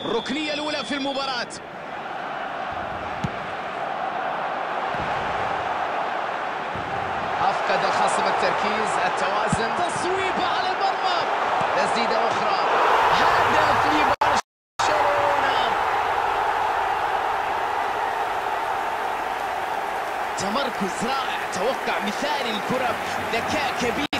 الركنية الأولى في المباراة. أفقد الخصم التركيز، التوازن، تصويبة على المرمى، تسديدة أخرى، هدف لبرشلونة. تمركز رائع، توقع مثالي الكرة، ذكاء كبير.